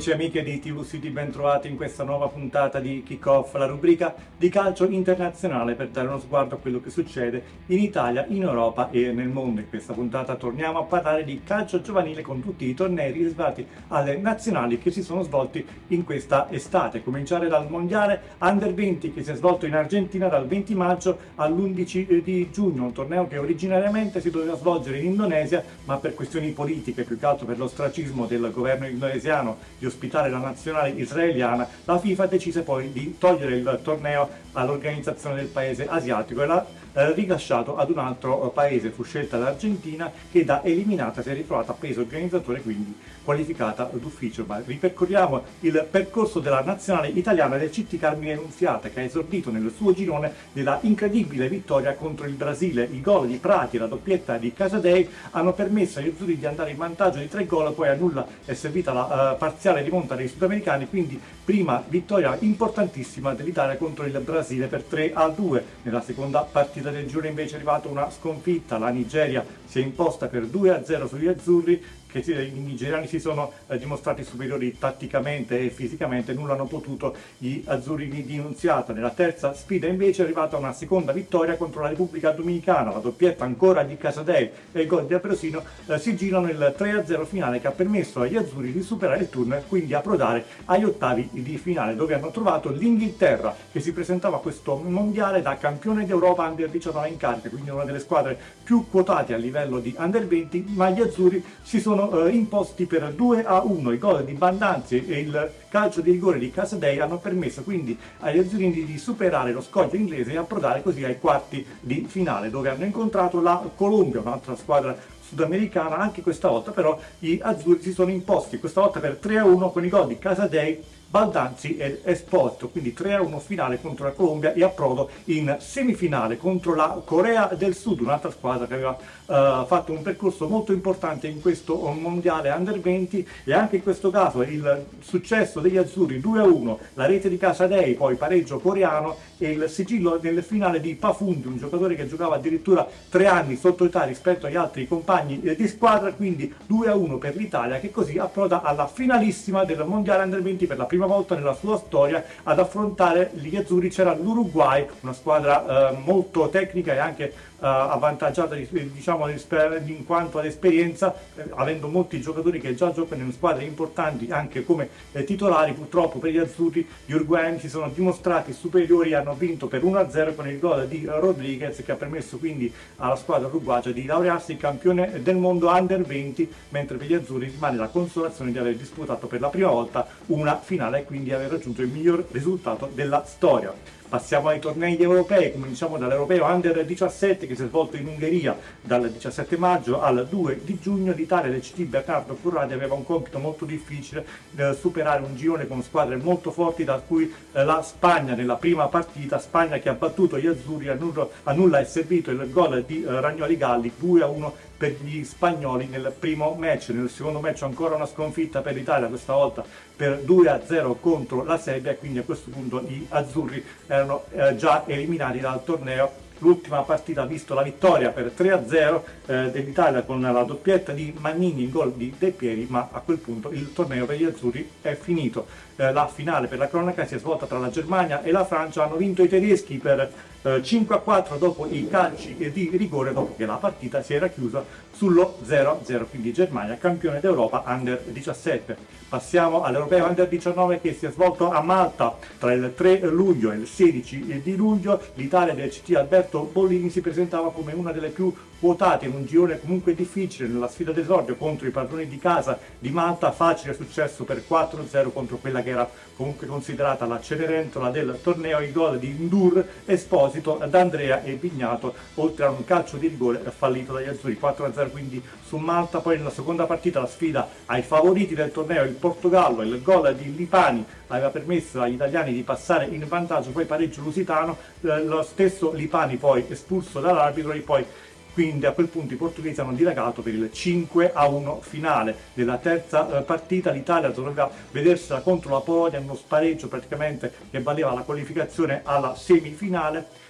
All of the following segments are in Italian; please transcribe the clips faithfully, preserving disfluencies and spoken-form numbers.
Amici e amiche di T V City, ben trovati in questa nuova puntata di Kick-Off, la rubrica di calcio internazionale per dare uno sguardo a quello che succede in Italia, in Europa e nel mondo. In questa puntata torniamo a parlare di calcio giovanile con tutti i tornei riservati alle nazionali che si sono svolti in questa estate. Cominciare dal mondiale Under venti che si è svolto in Argentina dal venti maggio all'undici di giugno, un torneo che originariamente si doveva svolgere in Indonesia, ma per questioni politiche, più che altro per l'ostracismo del governo indonesiano di ospitare la nazionale israeliana, la FIFA decise poi di togliere il torneo all'organizzazione del paese asiatico e l'ha eh, rilasciato ad un altro paese. Fu scelta l'Argentina, che da eliminata si è ritrovata paese organizzatore, quindi qualificata d'ufficio. Ma ripercorriamo il percorso della nazionale italiana del C T Carmine Nunziata, che ha esordito nel suo girone della incredibile vittoria contro il Brasile. I gol di Prati e la doppietta di Casadei hanno permesso agli azzurri di andare in vantaggio di tre gol, poi a nulla è servita la uh, parziale rimonta dei sudamericani, quindi prima vittoria importantissima dell'Italia contro il Brasile per tre a due. Nella seconda partita del girone invece è arrivata una sconfitta, la Nigeria si è imposta per due a zero sugli azzurri, che i nigeriani si sono eh, dimostrati superiori tatticamente e fisicamente, nulla hanno potuto gli azzurri di Nunziata. Nella terza sfida invece è arrivata una seconda vittoria contro la Repubblica Dominicana, la doppietta ancora di Casadei e il gol di Ambrosino eh, si girano il tre a zero finale, che ha permesso agli azzurri di superare il turno e quindi approdare agli ottavi di finale, dove hanno trovato l'Inghilterra, che si presentava a questo mondiale da campione d'Europa Under diciannove in carica, quindi una delle squadre più quotate a livello di Under venti, ma gli azzurri si sono Eh, imposti per due a uno. I gol di Bandanzi e il calcio di rigore di Casadei hanno permesso quindi agli azzurrini di superare lo scoglio inglese e approdare così ai quarti di finale, dove hanno incontrato la Colombia, un'altra squadra sudamericana. Anche questa volta però gli azzurri si sono imposti, questa volta per tre a uno, con i gol di Casadei, Baldanzi ed Esposito, quindi tre a uno finale contro la Colombia e approdo in semifinale contro la Corea del Sud, un'altra squadra che aveva uh, fatto un percorso molto importante in questo mondiale Under venti. E anche in questo caso il successo degli azzurri due a uno, la rete di Casadei, poi pareggio coreano e il sigillo nel finale di Pafundi, un giocatore che giocava addirittura tre anni sotto età rispetto agli altri compagni di squadra, quindi due a uno per l'Italia, che così approda alla finalissima del mondiale Under venti. Per la prima volta nella sua storia ad affrontare gli azzurri c'era l'Uruguay, una squadra eh, molto tecnica e anche Uh, avvantaggiata diciamo in quanto ad esperienza, eh, avendo molti giocatori che già giocano in squadre importanti anche come eh, titolari. Purtroppo per gli azzurri gli uruguayani si sono dimostrati superiori e hanno vinto per uno a zero con il gol di Rodriguez, che ha permesso quindi alla squadra uruguagia di laurearsi campione del mondo Under venti, mentre per gli azzurri rimane la consolazione di aver disputato per la prima volta una finale e quindi aver raggiunto il miglior risultato della storia. Passiamo ai tornei europei, cominciamo dall'Europeo Under diciassette che si è svolto in Ungheria dal diciassette maggio al due di giugno. L'Italia del C T Bernardo Curradi aveva un compito molto difficile, eh, superare un girone con squadre molto forti, da cui eh, la Spagna nella prima partita, Spagna che ha battuto gli azzurri, a nulla, a nulla è servito il gol di eh, Ragnoli Galli, due a uno per gli spagnoli nel primo match. Nel secondo match ancora una sconfitta per l'Italia, questa volta per due a zero contro la Serbia, e quindi a questo punto gli azzurri erano eh, già eliminati dal torneo. L'ultima partita ha visto la vittoria per tre a zero eh, dell'Italia con la doppietta di Magnini, il gol di De Pieri, ma a quel punto il torneo per gli azzurri è finito. Eh, la finale, per la cronaca, si è svolta tra la Germania e la Francia. Hanno vinto i tedeschi per eh, cinque a quattro dopo i calci di rigore, dopo che la partita si era chiusa sullo zero a zero, quindi Germania campione d'Europa Under diciassette. Passiamo all'Europeo Under diciannove che si è svolto a Malta tra il tre luglio e il sedici di luglio. L'Italia del C T Alberto Bollini si presentava come una delle più quotate in un girone comunque difficile. Nella sfida d'esordio contro i padroni di casa di Malta, facile successo per quattro a zero contro quella che era comunque considerata la Cenerentola del torneo. I gol di Ndur, Esposito, D'Andrea e Vignato, oltre a un calcio di rigore fallito dagli azzurri, quattro a zero quindi su Malta. Poi nella seconda partita la sfida ai favoriti del torneo, il Portogallo, il gol di Lipani aveva permesso agli italiani di passare in vantaggio, poi pareggio lusitano, eh, lo stesso Lipani poi espulso dall'arbitro, e poi quindi a quel punto i portoghesi hanno dilagato per il cinque a uno finale. Nella terza eh, partita l'Italia doveva vedersela contro la Polonia, uno spareggio praticamente che valeva la qualificazione alla semifinale.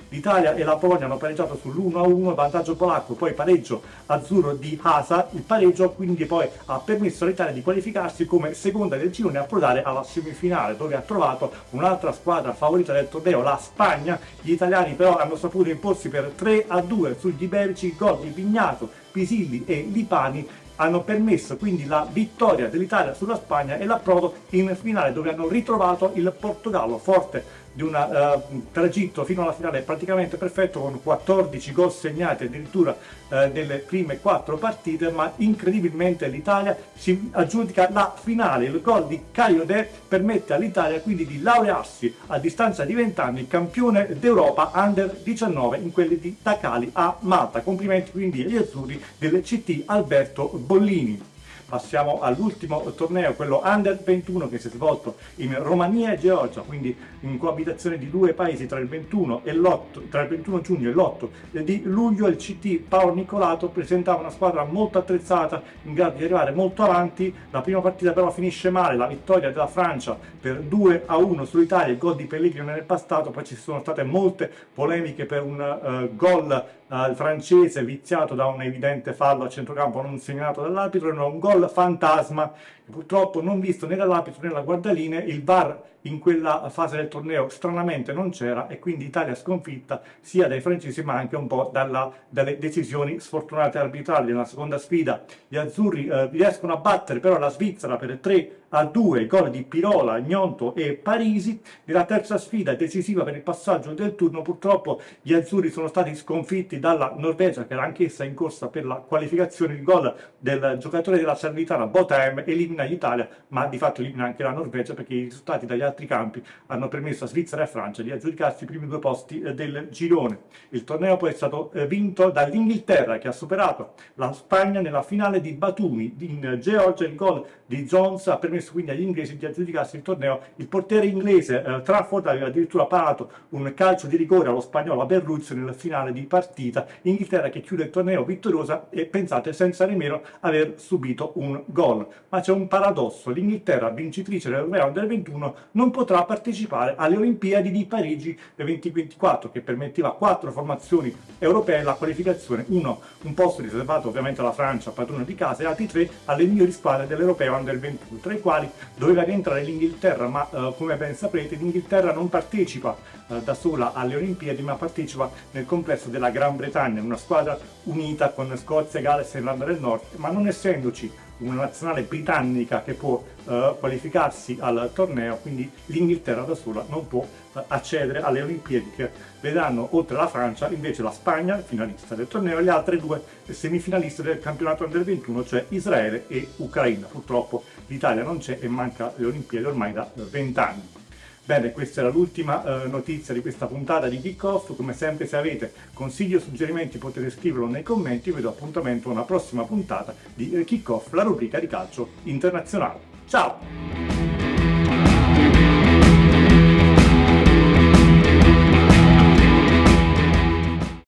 L'Italia e la Polonia hanno pareggiato sull'uno a uno, vantaggio polacco, poi pareggio azzurro di Hasa. Il pareggio quindi poi ha permesso all'Italia di qualificarsi come seconda del girone e approdare alla semifinale, dove ha trovato un'altra squadra favorita del torneo, la Spagna. Gli italiani però hanno saputo imporsi per tre a due sugli iberici. Gol di Vignato, Pisilli e Lipani hanno permesso quindi la vittoria dell'Italia sulla Spagna e l'approdo in finale, dove hanno ritrovato il Portogallo, forte di un uh, tragitto fino alla finale praticamente perfetto, con quattordici gol segnati addirittura uh, nelle prime quattro partite, ma incredibilmente l'Italia si aggiudica la finale. Il gol di Kayode permette all'Italia quindi di laurearsi a distanza di venti anni campione d'Europa under diciannove in quelli di Tacali a Malta. Complimenti quindi agli azzurri del C T Alberto Bollini. Passiamo all'ultimo torneo, quello under ventuno, che si è svolto in Romania e Georgia, quindi in coabitazione di due paesi tra il ventuno e l'otto, tra il ventuno giugno e l'otto di luglio. Il C T Paolo Nicolato presentava una squadra molto attrezzata, in grado di arrivare molto avanti. La prima partita però finisce male, la vittoria della Francia per due a uno sull'Italia, il gol di Pellegrino nel passato. Poi ci sono state molte polemiche per un uh, gol uh, francese viziato da un evidente fallo a centrocampo non segnato dall'arbitro, era un gol fantasma purtroppo non visto né dall'arbitro né dalla guardaline. Il V A R in quella fase del torneo stranamente non c'era, e quindi Italia sconfitta sia dai francesi ma anche un po' dalla, dalle decisioni sfortunate arbitrali. Nella seconda sfida gli azzurri eh, riescono a battere però la Svizzera per tre a due, gol di Pirola, Gnonto e Parisi. Nella terza sfida decisiva per il passaggio del turno purtroppo gli azzurri sono stati sconfitti dalla Norvegia, che era anch'essa in corsa per la qualificazione. Il gol del giocatore della Salernitana Botheim elimina l'Italia, ma di fatto elimina anche la Norvegia, perché i risultati dagli altri campi hanno permesso a Svizzera e Francia di aggiudicarsi i primi due posti del girone. Il torneo poi è stato vinto dall'Inghilterra, che ha superato la Spagna nella finale di Batumi in Georgia. Il gol di Jones ha permesso quindi agli inglesi di aggiudicarsi il torneo. Il portiere inglese eh, Trafford aveva addirittura parato un calcio di rigore allo spagnolo Berruzzi nel finale di partita. Inghilterra che chiude il torneo vittoriosa e, pensate, senza nemmeno aver subito un gol. Ma c'è un paradosso: l'Inghilterra, vincitrice dell'Europeo del ventuno, non potrà partecipare alle Olimpiadi di Parigi duemilaventiquattro, che permetteva a quattro formazioni europee la qualificazione, uno un posto riservato ovviamente alla Francia, padrona di casa, e altri tre alle migliori squadre dell'Europeo under ventuno, tra i quali doveva rientrare l'Inghilterra. Ma eh, come ben saprete l'Inghilterra non partecipa eh, da sola alle Olimpiadi, ma partecipa nel complesso della Gran Bretagna, una squadra unita con Scozia, Galles e Irlanda del Nord, ma non essendoci una nazionale britannica che può uh, qualificarsi al torneo, quindi l'Inghilterra da sola non può uh, accedere alle Olimpiadi, che vedranno oltre alla Francia invece la Spagna, finalista del torneo, e le altre due semifinaliste del campionato under ventuno, cioè Israele e Ucraina. Purtroppo l'Italia non c'è e manca le Olimpiadi ormai da venti anni. Bene, questa era l'ultima eh, notizia di questa puntata di Kickoff. Come sempre, se avete consigli o suggerimenti potete scriverlo nei commenti. Vi do appuntamento a una prossima puntata di eh, Kickoff, la rubrica di calcio internazionale. Ciao!